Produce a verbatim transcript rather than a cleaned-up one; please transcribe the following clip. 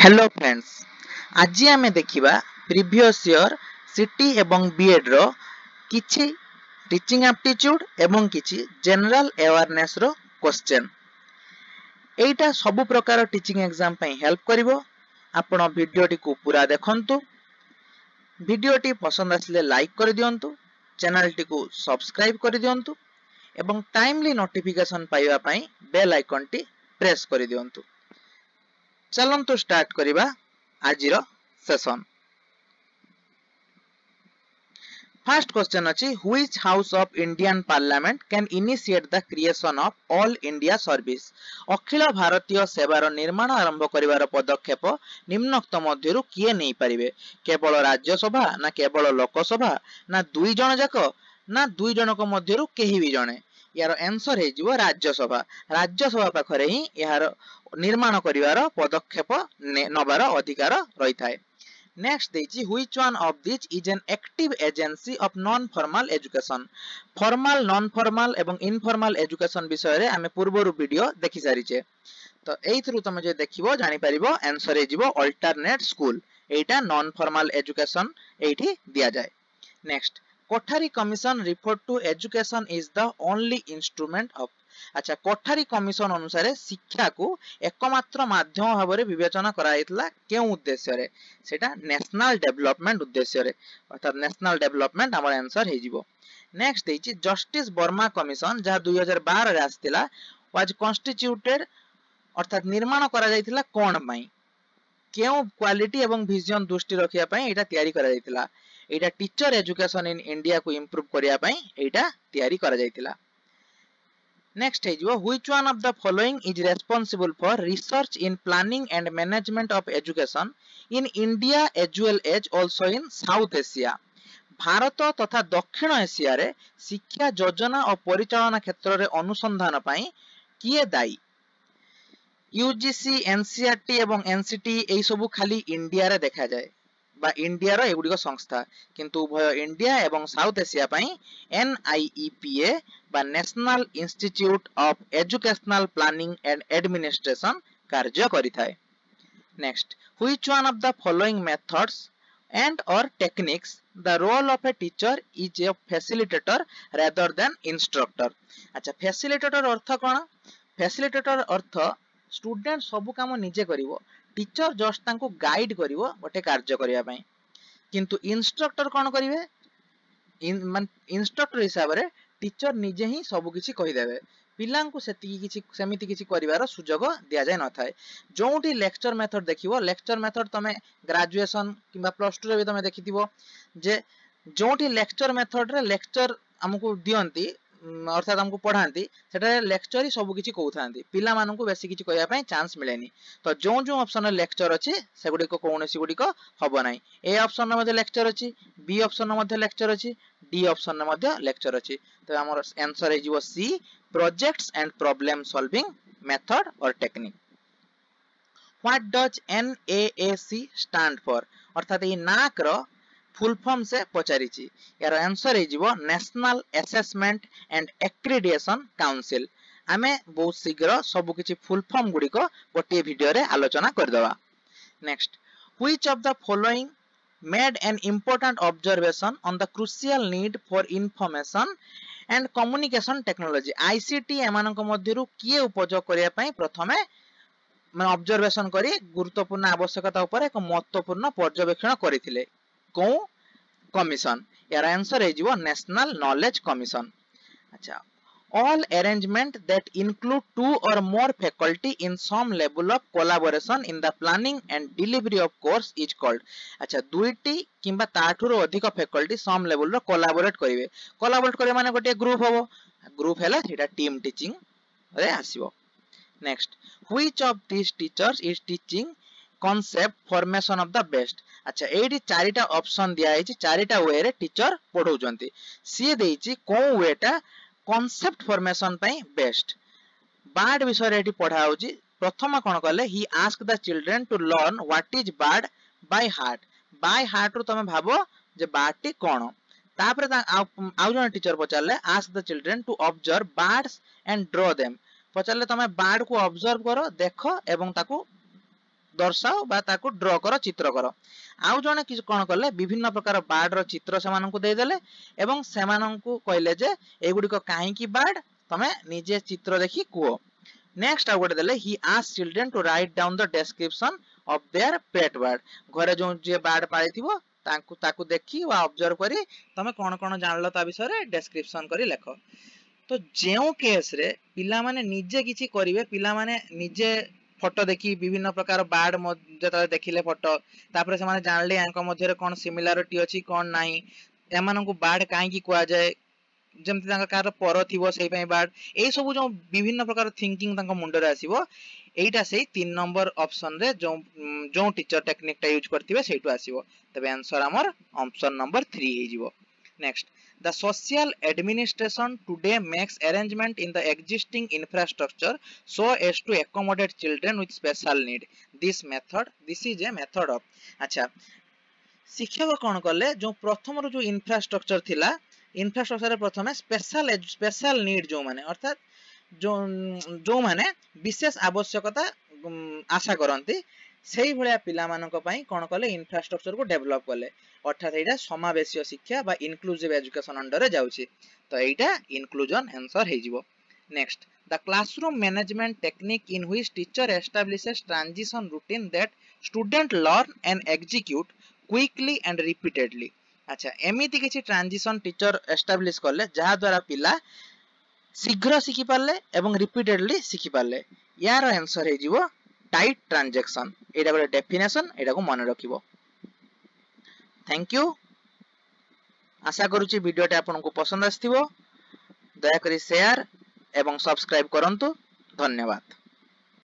Hello friends, आज आमे देखिबा प्रीवियस ईयर सिटी एवं बीएड रो किछि टीचिंग एप्टीट्यूड एवं किछि जनरल अवेयरनेस रो क्वेश्चन। एटा सब प्रकार टीचिंग एग्जाम पई हेल्प करिवो। आपण वीडियोटी को पूरा देखंतु। वीडियोटी पसंद आसले लाइक कर दियंतु, चैनल टी को सब्सक्राइब कर दियंतु एवं टाइमली नोटिफिकेशन पाइबा पई बेल आइकन टी प्रेस कर दियंतु। चलंतु स्टार्ट करिबा आजिरो सेशन। फर्स्ट क्वेश्चन अछि, which house of Indian parliament can initiate the creation of all India service. अखिल भारतीय सेवार निर्माण आरंभ करिवार पदक्षेप निम्नोक्त मध्यरु किए नै परिबे। केवल राज्यसभा ना केवल लोकसभा ना दुई जण जाक ना दुई जनक मध्यरु केही भी जणे। यार आंसर हे जिवो राज्यसभा। राज्यसभा पाखरे ही यार निर्माण करिवार पदक्षेप नबार अधिकार रही थाए। नेक्स्ट देछि, which one of this is an active agency of non formal education. Formal non formal एवं इनफॉर्मल एजुकेशन विषय रे आमे पूर्वरु वीडियो देखि सारिचे। तो एइथरु तमे जे देखिबो जानि परिबो आंसर हे जिवो अल्टरनेट स्कूल। एटा नॉन फॉर्मल एजुकेशन एठी दिया जाय। Next, Kothari commission refer to education is the only instrument of. अच्छा, कोठारी कमिशन अनुसार शिक्षा को एकमात्र माध्यम भाव में विवेचना कराइतला केउ उद्देश्य रे? सेटा नेशनल डेवलपमेंट उद्देश्य रे, अर्थात नेशनल डेवलपमेंट हमर आंसर हे जिवो। नेक्स्ट देछि, जस्टिस वर्मा कमिशन जहा दो हज़ार बारह रे आस्तिला वाज कॉन्स्टिट्यूटेड, अर्थात निर्माण करा जाइतिला कोन पई? केउ क्वालिटी एवं विजन दृष्टि रखिया पई एटा तयारी करा जाइतिला। एटा टीचर एजुकेशन इन इंडिया को इंप्रूव करिया पई एटा तयारी करा जाइतिला। नेक्स्ट है जो, which one of the following is responsible for research in planning and management of education in India as well as also in South Asia। Bharat तथा दक्षिण एशिया रे शिक्षा योजना और परिचालना क्षेत्र रे अनुसंधान पई किए दायी? यूजीसी, एनसीईआरटी एवं एनसीटी एई सबु खाली इंडिया रे देखा जाए बा इंडिया रो एगुडी को संस्था, किंतु उभय इंडिया एवं साउथ एशिया पई एनआईईपीए बा national institute of educational planning and administration कार्य करिथाय। Next, which one of the following methods and और techniques the role of a teacher is a facilitator rather than instructor. अच्छा, facilitator अर्थ कोन? Facilitator अर्थ student सब काम निजे करिवो, टीचर जस्ट तांको गाइड करिवो गोटे कार्य करिया पई। किंतु इंस्ट्रक्टर कोन करिवे? इन मान इंस्ट्रक्टर हिसाब रे टीचर निजे ही सब किछि कहि देबे, पिलांकु सेति किछि सेमिति किछि करिवार सुजोग दिया जाय न थाए। जोंटी लेक्चर मेथड देखिवो, लेक्चर मेथड तमे ग्रेजुएशन किबा प्लस टू रे भी तमे देखिथिबो जे जोंटी लेक्चर मेथड रे लेक्चर हमकु दियंती, अर्थात हमको पढ़ाती, सेटा लेक्चर ही सब किछि कहउथांती, पिला माननकु बेसी किछि कहिया पई चांस मिलेनी। तो जो जो ऑप्शन रे लेक्चर अछि सेगुडी को कोनोसी गुडी को हबो नाही। ए ऑप्शन रे मध्ये लेक्चर अछि, बी ऑप्शन रे मध्ये लेक्चर अछि, डी ऑप्शन रे मध्ये लेक्चर अछि। तो हमर आंसर हे जिवो C, projects and problem solving method और technique. What does NAAC stand for? अर्थात ए नाक रो फुल फॉर्म से पचारिछि। यार आंसर हे जिवो national assessment and accreditation council. आमे बहुत शीघ्र सब किछि फुल फॉर्म गुडी को गोटे वीडियो रे आलोचना कर दवा। Next, which of the following made an important observation on the crucial need for information and communication technology. ICT एमानक मध्यरु किए उपयोग करिया पई प्रथमे मैं ऑब्जर्वेशन करी गुरुत्वपूर्ण आवश्यकता ऊपर एक महत्वपूर्ण पर्यवेक्षण करिथिले को कमिशन। यार आंसर है जिवो नेशनल नॉलेज कमिशन। अच्छा, all arrangement that include two or more faculty in some level of collaboration in the planning and delivery of course is called। अच्छा, दुईटी किंबा ताठुरो अधिक फैकल्टी सम लेवल रो कोलैबोरेट करिवे। कोलैबोरेट करे माने गोटे ग्रुप होबो, ग्रुप हैला सेटा टीम टीचिंग रे आसीबो। Next, which of this teachers is teaching concept formation of the best. अच्छा, एडी चारिटा ऑप्शन दिया है, चारिटा वे रे टीचर पढौचंती। सी देइची को वेटा कॉन्सेप्ट फॉर्मेशन पई बेस्ट। बर्ड विषय रे एटी पढा होची। प्रथम कोन कले, he ask the children to learn what is bird by heart. By heart रो तमे भाबो जे बर्ड टी कोन। तापर आउ जण टीचर पचारले, ask the children to observe birds and draw them. पचारले तमे बर्ड को ऑब्जर्व करो, देखो एवं ताकू दर्शाओ बा ताकू ड्रॉ करो चित्र करो आउ जने कि कोन करले विभिन्न प्रकार बार्ड रो चित्र से माननकु दे देले एवं से माननकु कहले जे एगुडी को काहे की बार्ड तमे निजे चित्र देखि कुओ नेक्स्ट आउ गोटे देले he ask children to write down the description of their pet bird घरे जो जे बार्ड पाली थिबो ताकू ताकू देखि वा ऑब्जर्व करी तमे कोन कोन जानलो ता विषय रे डिस्क्रिप्शन करी लेखो तो जेउ केस रे पिला माने निजे किछि करिवे पिला माने निजे फोटो देखि विभिन्न प्रकार बार्ड जत देखिले फोटो तापर से माने जानले यांको मध्य रे कोन सिमिलरिटी अछि कोन नाही एमानकु बार्ड काहे की कुआ जाय जेमति तांका कार पर थिबो सेहि पय बार्ड ए सब जो विभिन्न प्रकार थिंकिंग तांका मुंड रे आसीबो एटा सेही तीन नंबर ऑप्शन रे जो जो टीचर टेक्निक टा यूज करथिबे सेहिटो आसीबो तबे आंसर हमर ऑप्शन नंबर थ्री हे जिवो next the social administration today makes arrangement in the existing infrastructure so as to accommodate children with special need this method this is a method of अच्छा शिक्षक कोन करले जो प्रथम रो जो इंफ्रास्ट्रक्चर थिला इंफ्रास्ट्रक्चर रे प्रथमे स्पेशल स्पेशल नीड जो माने अर्थात जो जो माने विशेष आवश्यकता आशा करंती सेही भलिया पिला मानक पई कोन करले इंफ्रास्ट्रक्चर को डेवलप करले अर्थात एटा समावेशी शिक्षा बा इनक्लूसिव एजुकेशन अंडर रे जाउची तो एटा इनक्लूजन आंसर हे जिवो next the classroom management technique in which teacher establishes transition routine that student learn and execute quickly and repeatedly अच्छा एमिति किछि ट्रांजिशन टीचर एस्टैब्लिश करले जहा द्वारा पिला शीघ्र सिखि पारले एवं रिपीटेडली सिखि पारले यार आंसर हे जिवो टाइट ट्रांजैक्शन एटा गोटे डेफिनेशन एटा को मन रखिबो थैंक यू आशा करूची वीडियो टे आपन को पसंद आस्थिबो दया करी शेयर एवं सब्सक्राइब करंतु धन्यवाद।